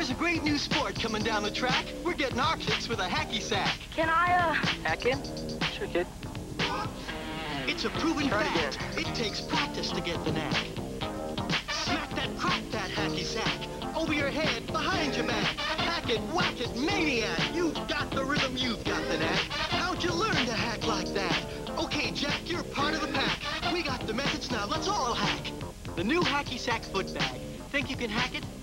There's a great new sport coming down the track. We're getting our kicks with a hacky sack. Can I, Hack in? Sure, kid. It's a proven fact. It takes practice to get the knack. Smack that, crack that hacky sack. Over your head, behind your back. Hack it, whack it, maniac. You've got the rhythm, you've got the knack. How'd you learn to hack like that? Okay, Jack, you're part of the pack. We got the methods now, let's all hack. The new hacky sack foot bag. Think you can hack it?